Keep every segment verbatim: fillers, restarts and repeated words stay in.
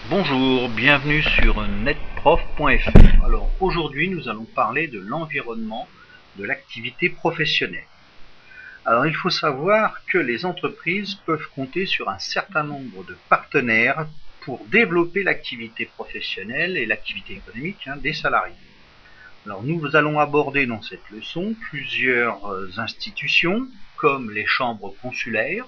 Bonjour, bienvenue sur netprof point F R. Alors aujourd'hui nous allons parler de l'environnement de l'activité professionnelle. Alors il faut savoir que les entreprises peuvent compter sur un certain nombre de partenaires pour développer l'activité professionnelle et l'activité économique hein, des salariés. Alors nous allons aborder dans cette leçon plusieurs institutions comme les chambres consulaires,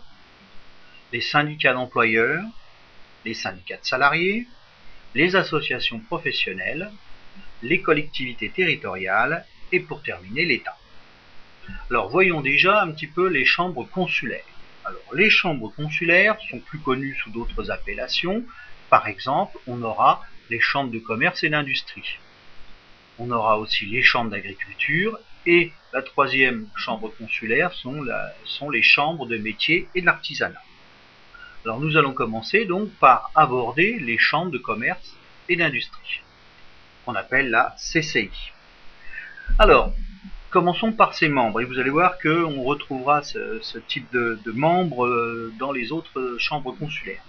les syndicats d'employeurs, les syndicats de salariés, les associations professionnelles, les collectivités territoriales et pour terminer l'État. Alors voyons déjà un petit peu les chambres consulaires. Alors les chambres consulaires sont plus connues sous d'autres appellations. Par exemple, on aura les chambres de commerce et d'industrie. On aura aussi les chambres d'agriculture et la troisième chambre consulaire sont, la, sont les chambres de métiers et de l'artisanat. Alors nous allons commencer donc par aborder les chambres de commerce et d'industrie, qu'on appelle la C C I. Alors, commençons par ces membres, et vous allez voir qu'on retrouvera ce, ce type de, de membres dans les autres chambres consulaires.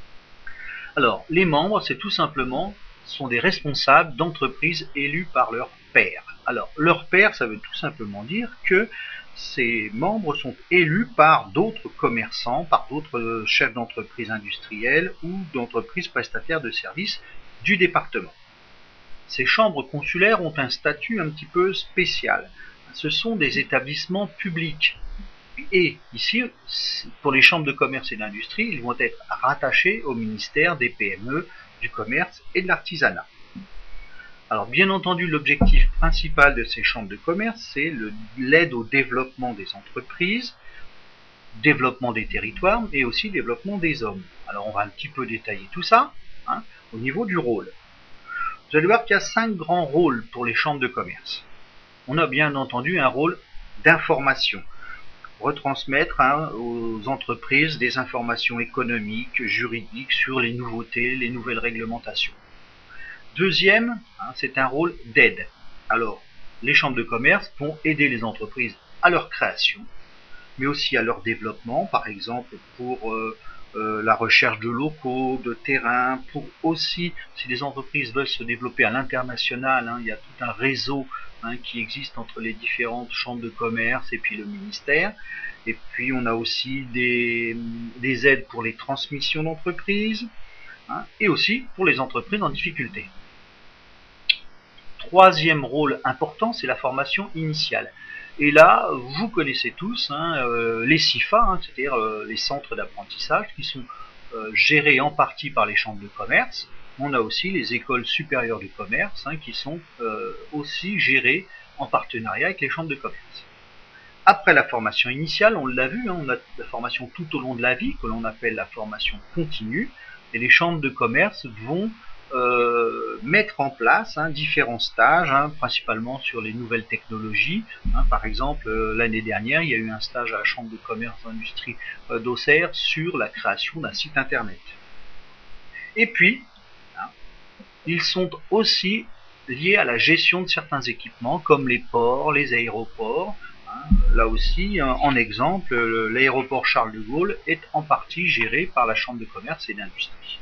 Alors, les membres, c'est tout simplement, sont des responsables d'entreprises élus par leur pair. Alors, leur pair, ça veut tout simplement dire que ces membres sont élus par d'autres commerçants, par d'autres chefs d'entreprise industrielles ou d'entreprises prestataires de services du département. Ces chambres consulaires ont un statut un petit peu spécial. Ce sont des établissements publics. Et ici, pour les chambres de commerce et d'industrie, ils vont être rattachés au ministère des P M E, du commerce et de l'artisanat. Alors bien entendu, l'objectif principal de ces chambres de commerce, c'est l'aide au développement des entreprises, développement des territoires et aussi développement des hommes. Alors on va un petit peu détailler tout ça hein, au niveau du rôle. Vous allez voir qu'il y a cinq grands rôles pour les chambres de commerce. On a bien entendu un rôle d'information, retransmettre hein, aux entreprises des informations économiques, juridiques sur les nouveautés, les nouvelles réglementations. Deuxième, hein, c'est un rôle d'aide. Alors, les chambres de commerce vont aider les entreprises à leur création, mais aussi à leur développement, par exemple pour euh, euh, la recherche de locaux, de terrains, pour aussi, si les entreprises veulent se développer à l'international, hein, il y a tout un réseau hein, qui existe entre les différentes chambres de commerce et puis le ministère. Et puis on a aussi des, des aides pour les transmissions d'entreprises, hein, et aussi pour les entreprises en difficulté. Troisième rôle important, c'est la formation initiale. Et là, vous connaissez tous hein, euh, les C I F A, hein, c'est-à-dire euh, les centres d'apprentissage qui sont euh, gérés en partie par les chambres de commerce. On a aussi les écoles supérieures de commerce hein, qui sont euh, aussi gérées en partenariat avec les chambres de commerce. Après la formation initiale, on l'a vu, hein, on a la formation tout au long de la vie, que l'on appelle la formation continue, et les chambres de commerce vont Euh, mettre en place hein, différents stages, hein, principalement sur les nouvelles technologies. Hein, par exemple, euh, l'année dernière, il y a eu un stage à la Chambre de commerce d'industrie euh, d'Auxerre sur la création d'un site internet. Et puis, hein, ils sont aussi liés à la gestion de certains équipements, comme les ports, les aéroports. Hein, là aussi, en exemple, l'aéroport Charles de Gaulle est en partie géré par la Chambre de commerce et d'industrie.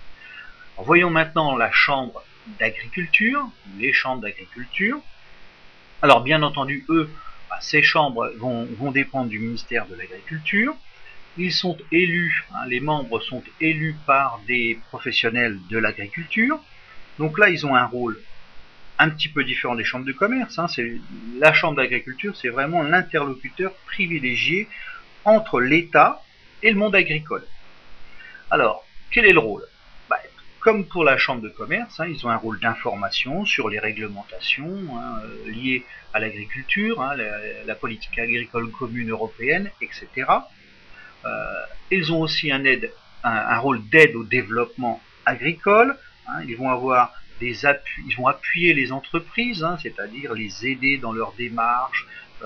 Voyons maintenant la chambre d'agriculture, les chambres d'agriculture. Alors bien entendu, eux, ces chambres vont, vont dépendre du ministère de l'Agriculture. Ils sont élus, hein, les membres sont élus par des professionnels de l'agriculture. Donc là, ils ont un rôle un petit peu différent des chambres de commerce. Hein. La chambre d'agriculture, c'est vraiment l'interlocuteur privilégié entre l'État et le monde agricole. Alors, quel est le rôle ? Comme pour la chambre de commerce, hein, ils ont un rôle d'information sur les réglementations hein, liées à l'agriculture, hein, la, la politique agricole commune européenne, et cetera. Euh, ils ont aussi un, aide, un, un rôle d'aide au développement agricole. Hein, ils vont avoir des appuis, ils vont appuyer les entreprises, hein, c'est-à-dire les aider dans leur démarche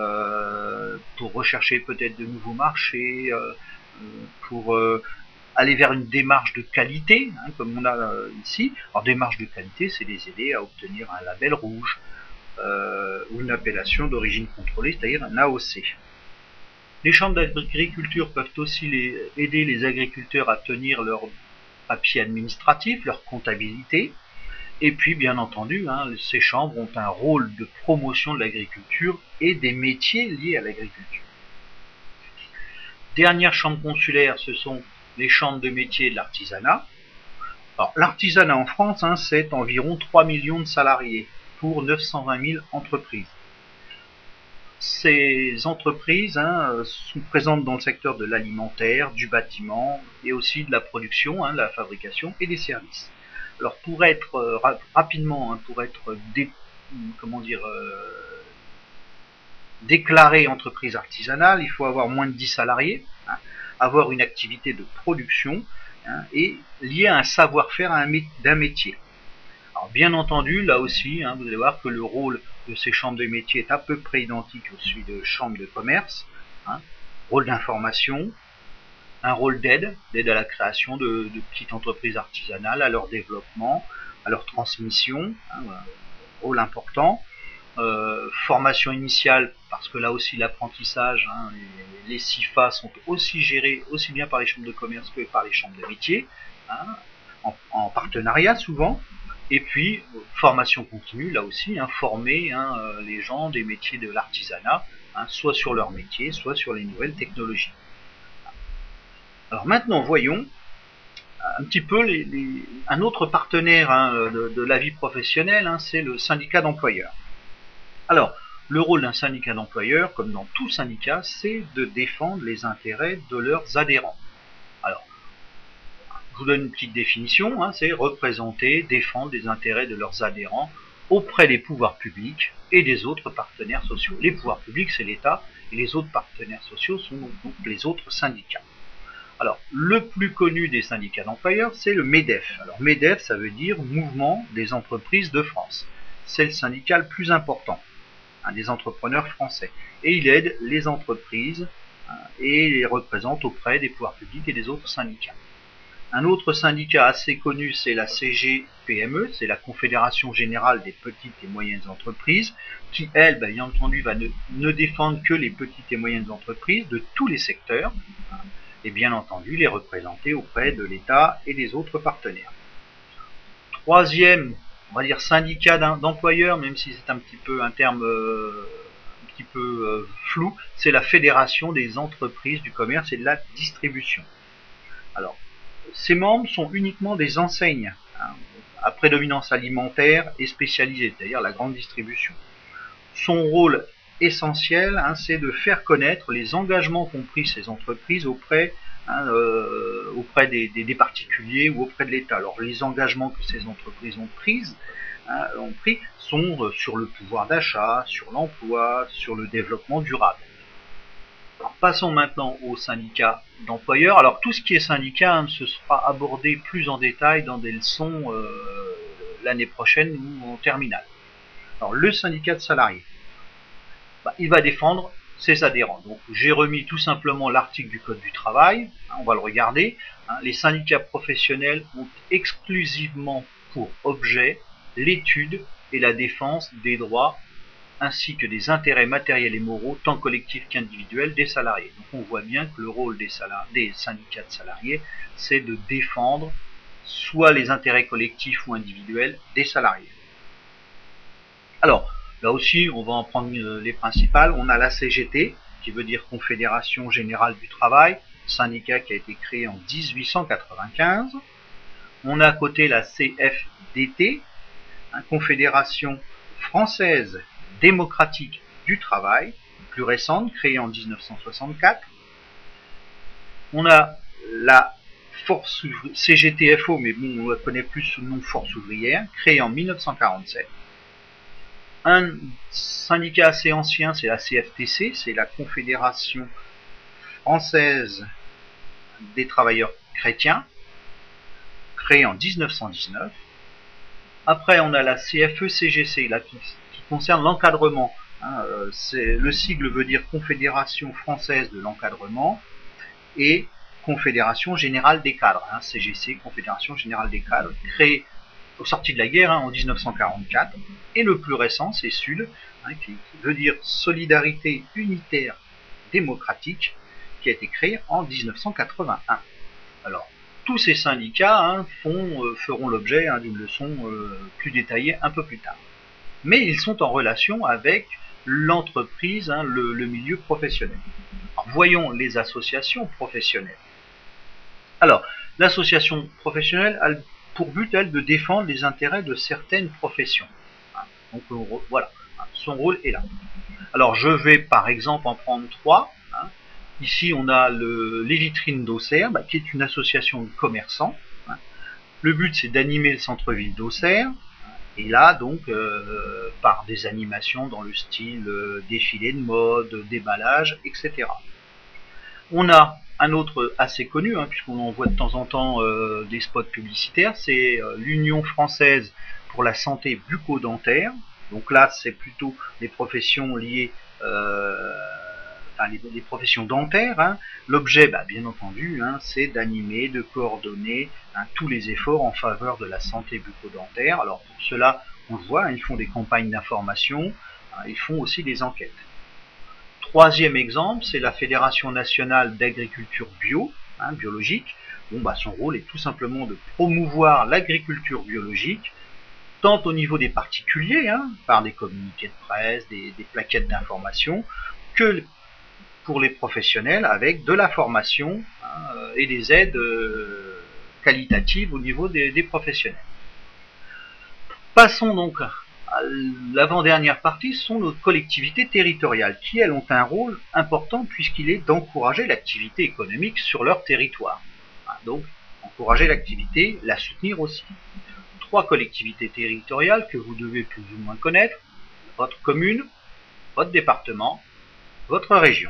euh, pour rechercher peut-être de nouveaux marchés, euh, pour euh, aller vers une démarche de qualité, hein, comme on a euh, ici. Alors démarche de qualité, c'est les aider à obtenir un label rouge euh, ou une appellation d'origine contrôlée, c'est-à-dire un A O C. Les chambres d'agriculture peuvent aussi les, aider les agriculteurs à tenir leur papier administratif, leur comptabilité. Et puis, bien entendu, hein, ces chambres ont un rôle de promotion de l'agriculture et des métiers liés à l'agriculture. Dernière chambre consulaire, ce sont les chambres de métiers de l'artisanat. Alors, l'artisanat en France, hein, c'est environ trois millions de salariés pour neuf cent vingt mille entreprises. Ces entreprises hein, sont présentes dans le secteur de l'alimentaire, du bâtiment et aussi de la production, hein, de la fabrication et des services. Alors pour être euh, rap rapidement, hein, pour être dé, comment dire, euh, déclaré entreprise artisanale, il faut avoir moins de dix salariés, hein, avoir une activité de production hein, et liée à un savoir-faire d'un métier. Alors bien entendu, là aussi, hein, vous allez voir que le rôle de ces chambres de métiers est à peu près identique au celui de chambres de commerce. Hein, rôle d'information, un rôle d'aide, d'aide à la création de, de petites entreprises artisanales, à leur développement, à leur transmission, hein, voilà, rôle important. Euh, formation initiale, parce que là aussi l'apprentissage, hein, les, les S I F A sont aussi gérés aussi bien par les chambres de commerce que par les chambres de métiers, hein, en, en partenariat souvent. Et puis, formation continue, là aussi, hein, former hein, les gens des métiers de l'artisanat, hein, soit sur leur métier, soit sur les nouvelles technologies. Alors maintenant, voyons un petit peu les, les, un autre partenaire hein, de, de la vie professionnelle, hein, c'est le syndicat d'employeurs. Alors, le rôle d'un syndicat d'employeurs, comme dans tout syndicat, c'est de défendre les intérêts de leurs adhérents. Alors, je vous donne une petite définition, hein, c'est représenter, défendre les intérêts de leurs adhérents auprès des pouvoirs publics et des autres partenaires sociaux. Les pouvoirs publics, c'est l'État, et les autres partenaires sociaux sont donc les autres syndicats. Alors, le plus connu des syndicats d'employeurs, c'est le MEDEF. Alors, MEDEF, ça veut dire Mouvement des entreprises de France. C'est le syndicat le plus important, hein, des entrepreneurs français. Et il aide les entreprises hein, et les représente auprès des pouvoirs publics et des autres syndicats. Un autre syndicat assez connu, c'est la C G P M E, c'est la Confédération Générale des Petites et Moyennes Entreprises, qui, elle, bien entendu, va ne, ne défendre que les petites et moyennes entreprises de tous les secteurs, hein, et bien entendu les représenter auprès de l'État et des autres partenaires. Troisième, on va dire syndicat d'employeurs, même si c'est un petit peu un terme euh, un petit peu euh, flou, c'est la Fédération des entreprises du commerce et de la distribution. Alors, ces membres sont uniquement des enseignes hein, à prédominance alimentaire et spécialisée, c'est-à-dire la grande distribution. Son rôle essentiel, hein, c'est de faire connaître les engagements qu'ont pris ces entreprises auprès, hein, euh, auprès des, des, des particuliers ou auprès de l'État. Alors les engagements que ces entreprises ont, prises, hein, ont pris sont euh, sur le pouvoir d'achat, sur l'emploi, sur le développement durable. Alors, passons maintenant aux syndicats d'employeurs. Alors tout ce qui est syndicat hein, ce sera abordé plus en détail dans des leçons euh, l'année prochaine ou en terminale. Alors le syndicat de salariés, bah, il va défendre ses adhérents. Donc j'ai remis tout simplement l'article du Code du travail, hein, on va le regarder. Hein, les syndicats professionnels ont exclusivement pour objet l'étude et la défense des droits ainsi que des intérêts matériels et moraux, tant collectifs qu'individuels, des salariés. Donc on voit bien que le rôle des, des syndicats de salariés, c'est de défendre soit les intérêts collectifs ou individuels des salariés. Alors, là aussi, on va en prendre les principales. On a la C G T, qui veut dire Confédération Générale du Travail, syndicat qui a été créé en mille huit cent quatre-vingt-quinze. On a à côté la C F D T, hein, Confédération Française Démocratique du Travail, plus récente, créée en mille neuf cent soixante-quatre. On a la Force C G T F O, mais bon, on la connaît plus sous le nom Force ouvrière, créée en mille neuf cent quarante-sept. Un syndicat assez ancien, c'est la C F T C, c'est la Confédération Française des Travailleurs Chrétiens, créée en mille neuf cent dix-neuf. Après, on a la C F E C G C, là, qui, qui concerne l'encadrement. Hein, euh, le sigle veut dire Confédération Française de l'Encadrement et Confédération Générale des Cadres, hein, C G C, Confédération Générale des Cadres, créée au sorti de la guerre hein, en mille neuf cent quarante-quatre. Et le plus récent, c'est SUD, hein, qui, qui veut dire Solidarité Unitaire Démocratique, qui a été créée en mille neuf cent quatre-vingt-un. Alors, tous ces syndicats hein, font, euh, feront l'objet hein, d'une leçon euh, plus détaillée un peu plus tard. Mais ils sont en relation avec l'entreprise, hein, le, le milieu professionnel. Alors, voyons les associations professionnelles. Alors, l'association professionnelle a pour but, elle, de défendre les intérêts de certaines professions. Donc voilà, son rôle est là. Alors je vais par exemple en prendre trois. Ici on a le, les vitrines d'Auxerre, bah, qui est une association de commerçants. Le but c'est d'animer le centre-ville d'Auxerre. Et là donc euh, par des animations dans le style euh, défilé de mode, déballage, et cetera. On a un autre assez connu, hein, puisqu'on en voit de temps en temps euh, des spots publicitaires, c'est euh, l'Union française pour la santé bucco-dentaire. Donc là, c'est plutôt les professions liées, euh, enfin les, les professions dentaires. Hein. L'objet, bah, bien entendu, hein, c'est d'animer, de coordonner hein, tous les efforts en faveur de la santé bucco-dentaire. Alors pour cela, on le voit, hein, ils font des campagnes d'information, hein, ils font aussi des enquêtes. Troisième exemple, c'est la Fédération nationale d'agriculture bio, hein, biologique. Bon, bah, son rôle est tout simplement de promouvoir l'agriculture biologique, tant au niveau des particuliers, hein, par des communiqués de presse, des, des plaquettes d'information, que pour les professionnels avec de la formation hein, et des aides euh, qualitatives au niveau des, des professionnels. Passons donc l'avant-dernière partie, sont nos collectivités territoriales, qui elles ont un rôle important puisqu'il est d'encourager l'activité économique sur leur territoire. Donc, encourager l'activité, la soutenir aussi. Trois collectivités territoriales que vous devez plus ou moins connaître, votre commune, votre département, votre région.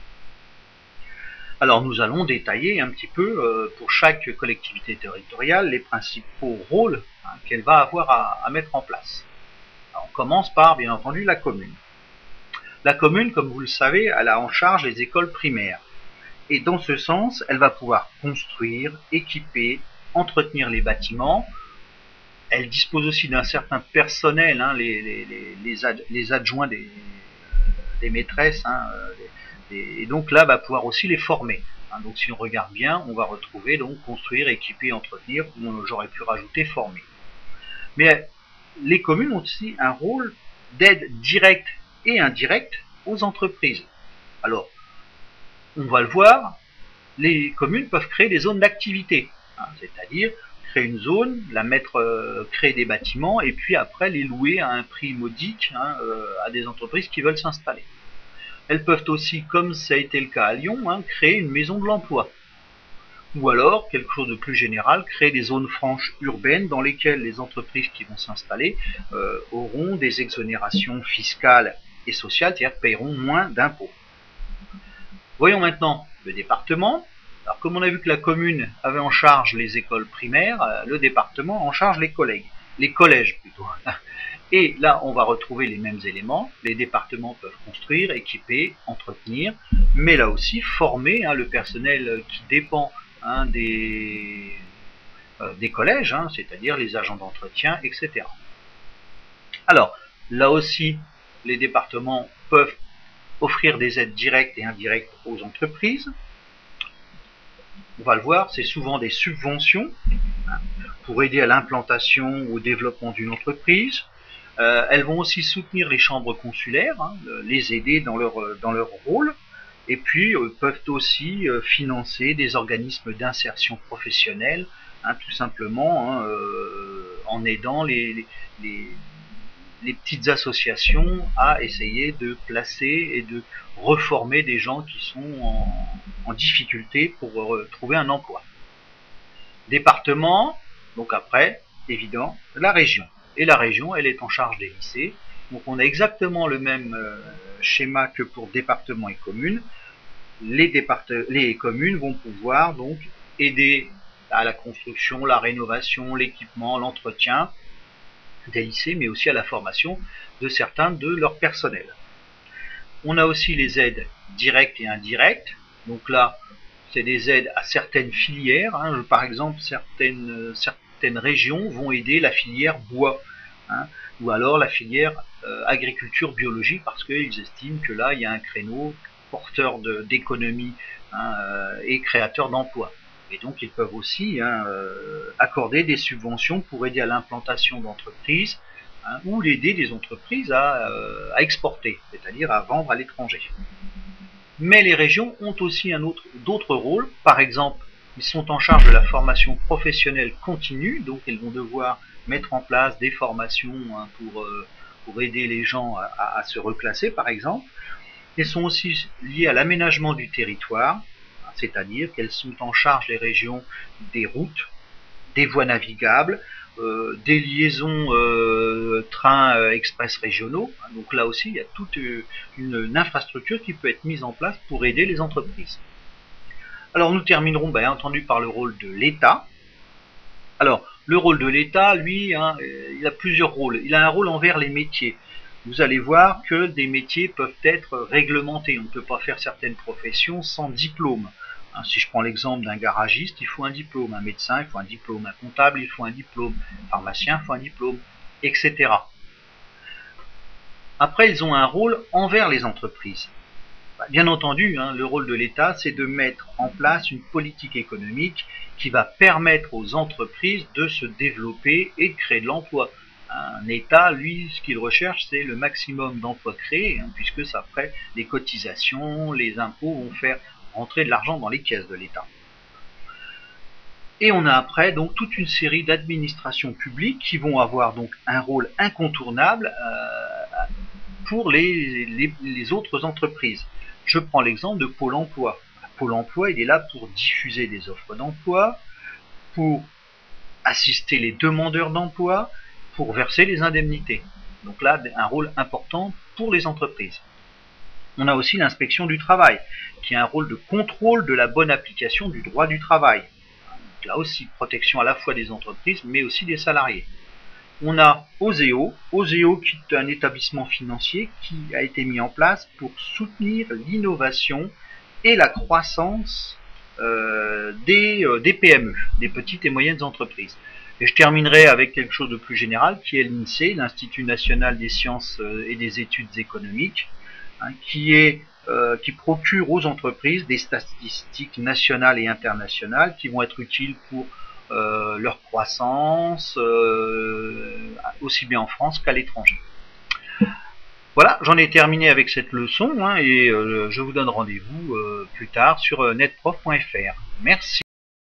Alors nous allons détailler un petit peu euh, pour chaque collectivité territoriale les principaux rôles hein, qu'elle va avoir à, à mettre en place. Alors, on commence par, bien entendu, la commune. La commune, comme vous le savez, elle a en charge les écoles primaires. Et dans ce sens, elle va pouvoir construire, équiper, entretenir les bâtiments. Elle dispose aussi d'un certain personnel, hein, les, les, les, les, ad, les adjoints des, des maîtresses, hein, les, et donc là, va pouvoir aussi les former. Hein, donc si on regarde bien, on va retrouver donc construire, équiper, entretenir, j'aurais pu rajouter former. Mais les communes ont aussi un rôle d'aide directe et indirecte aux entreprises. Alors, on va le voir, les communes peuvent créer des zones d'activité, hein, c'est-à-dire créer une zone, la mettre, euh, créer des bâtiments et puis après les louer à un prix modique hein, euh, à des entreprises qui veulent s'installer. Elles peuvent aussi, comme ça a été le cas à Lyon, hein, créer une maison de l'emploi. Ou alors, quelque chose de plus général, créer des zones franches urbaines dans lesquelles les entreprises qui vont s'installer euh, auront des exonérations fiscales et sociales, c'est-à-dire paieront moins d'impôts. Voyons maintenant le département. Alors, comme on a vu que la commune avait en charge les écoles primaires, le département en charge les collègues, les collèges plutôt. Et là, on va retrouver les mêmes éléments. Les départements peuvent construire, équiper, entretenir, mais là aussi former hein, le personnel qui dépend hein, des, euh, des collèges, hein, c'est-à-dire les agents d'entretien, et cetera. Alors, là aussi, les départements peuvent offrir des aides directes et indirectes aux entreprises. On va le voir, c'est souvent des subventions hein, pour aider à l'implantation ou au développement d'une entreprise. Euh, elles vont aussi soutenir les chambres consulaires, hein, les aider dans leur, dans leur rôle, et puis euh, peuvent aussi euh, financer des organismes d'insertion professionnelle, hein, tout simplement hein, euh, en aidant les, les, les petites associations à essayer de placer et de reformer des gens qui sont en, en difficulté pour euh, trouver un emploi. Département, donc après, évidemment, la région. Et la région, elle est en charge des lycées. Donc on a exactement le même euh, schéma que pour département et communes. Les, les communes vont pouvoir donc aider à la construction, la rénovation, l'équipement, l'entretien des lycées, mais aussi à la formation de certains de leur personnel. On a aussi les aides directes et indirectes. Donc là, c'est des aides à certaines filières. Hein. Par exemple, certaines, certaines régions vont aider la filière bois, hein, ou alors la filière euh, agriculture biologique, parce qu'ils estiment que là, il y a un créneau porteur d'économie hein, euh, et créateur d'emplois. Et donc ils peuvent aussi hein, euh, accorder des subventions pour aider à l'implantation d'entreprises hein, ou aider des entreprises à, euh, à exporter, c'est-à-dire à vendre à l'étranger. Mais les régions ont aussi un autre, d'autres rôles. Par exemple, ils sont en charge de la formation professionnelle continue, donc ils vont devoir mettre en place des formations hein, pour, euh, pour aider les gens à, à, à se reclasser, par exemple. Elles sont aussi liées à l'aménagement du territoire, c'est-à-dire qu'elles sont en charge, les régions, des routes, des voies navigables, euh, des liaisons euh, trains euh, express régionaux. Donc là aussi, il y a toute une, une infrastructure qui peut être mise en place pour aider les entreprises. Alors nous terminerons bien entendu par le rôle de l'État. Alors le rôle de l'État, lui, hein, il a plusieurs rôles. Il a un rôle envers les métiers. Vous allez voir que des métiers peuvent être réglementés. On ne peut pas faire certaines professions sans diplôme. Hein, si je prends l'exemple d'un garagiste, il faut un diplôme. Un médecin, il faut un diplôme. Un comptable, il faut un diplôme. Un pharmacien, il faut un diplôme, et cetera. Après, ils ont un rôle envers les entreprises. Bien entendu, hein, le rôle de l'État, c'est de mettre en place une politique économique qui va permettre aux entreprises de se développer et de créer de l'emploi. Un État, lui, ce qu'il recherche, c'est le maximum d'emplois créés, hein, puisque ça, après, les cotisations, les impôts vont faire rentrer de l'argent dans les caisses de l'État. Et on a après donc toute une série d'administrations publiques qui vont avoir donc un rôle incontournable euh, pour les, les, les autres entreprises. Je prends l'exemple de Pôle emploi. Pôle emploi, il est là pour diffuser des offres d'emploi, pour assister les demandeurs d'emploi, pour verser les indemnités. Donc là, un rôle important pour les entreprises. On a aussi l'inspection du travail, qui a un rôle de contrôle de la bonne application du droit du travail. Donc là aussi, protection à la fois des entreprises, mais aussi des salariés. On a Oseo, Oseo qui est un établissement financier qui a été mis en place pour soutenir l'innovation et la croissance euh, des, euh, des P M E, des petites et moyennes entreprises. Et je terminerai avec quelque chose de plus général, qui est l'INSEE, l'Institut national des sciences et des études économiques, hein, qui, est, euh, qui procure aux entreprises des statistiques nationales et internationales qui vont être utiles pour euh, leur croissance, euh, aussi bien en France qu'à l'étranger. Voilà, j'en ai terminé avec cette leçon, hein, et euh, je vous donne rendez-vous euh, plus tard sur net prof point F R. Merci.